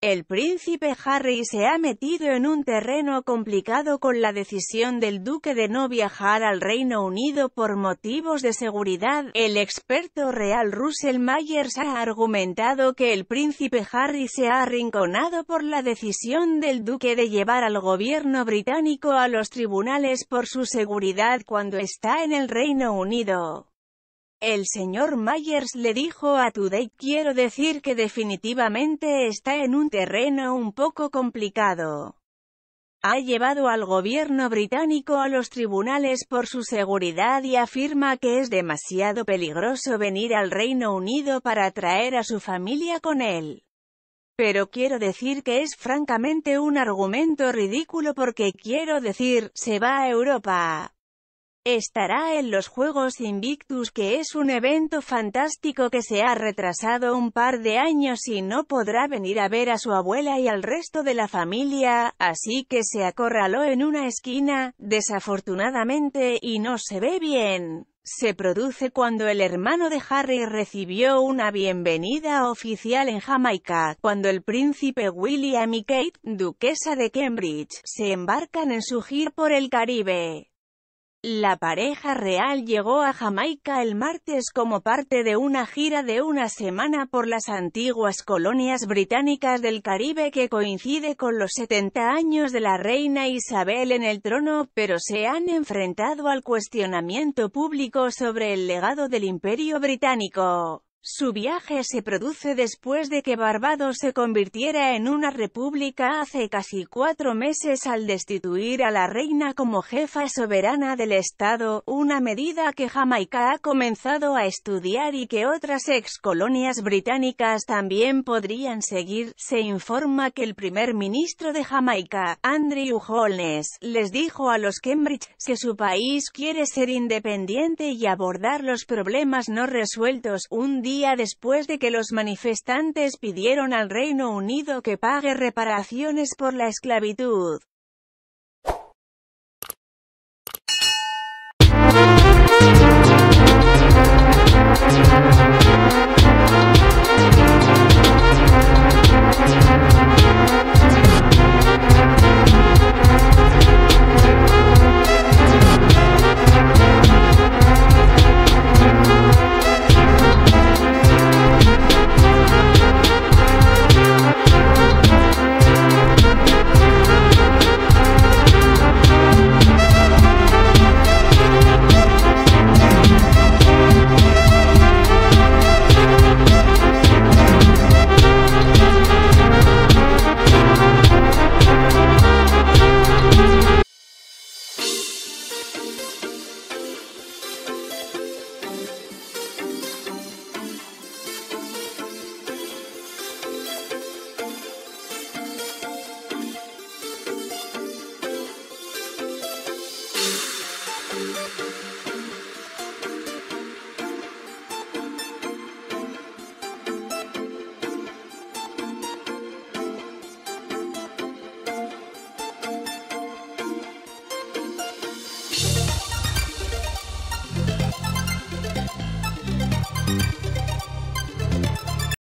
El príncipe Harry se ha metido en un terreno complicado con la decisión del duque de no viajar al Reino Unido por motivos de seguridad. El experto real Russell Myers ha argumentado que el príncipe Harry se ha arrinconado por la decisión del duque de llevar al gobierno británico a los tribunales por su seguridad cuando está en el Reino Unido. El señor Myers le dijo a Today: quiero decir que definitivamente está en un terreno un poco complicado. Ha llevado al gobierno británico a los tribunales por su seguridad y afirma que es demasiado peligroso venir al Reino Unido para traer a su familia con él. Pero quiero decir que es francamente un argumento ridículo porque quiero decir, se va a Europa. Estará en los Juegos Invictus, que es un evento fantástico que se ha retrasado un par de años y no podrá venir a ver a su abuela y al resto de la familia, así que se acorraló en una esquina, desafortunadamente, y no se ve bien. Se produce cuando el hermano de Harry recibió una bienvenida oficial en Jamaica, cuando el príncipe William y Kate, duquesa de Cambridge, se embarcan en su gira por el Caribe. La pareja real llegó a Jamaica el martes como parte de una gira de una semana por las antiguas colonias británicas del Caribe que coincide con los 70 años de la reina Isabel en el trono, pero se han enfrentado al cuestionamiento público sobre el legado del Imperio Británico. Su viaje se produce después de que Barbados se convirtiera en una república hace casi 4 meses al destituir a la reina como jefa soberana del Estado, una medida que Jamaica ha comenzado a estudiar y que otras ex-colonias británicas también podrían seguir. Se informa que el primer ministro de Jamaica, Andrew Holness, les dijo a los Cambridge que su país quiere ser independiente y abordar los problemas no resueltos, un día después de que los manifestantes pidieron al Reino Unido que pague reparaciones por la esclavitud.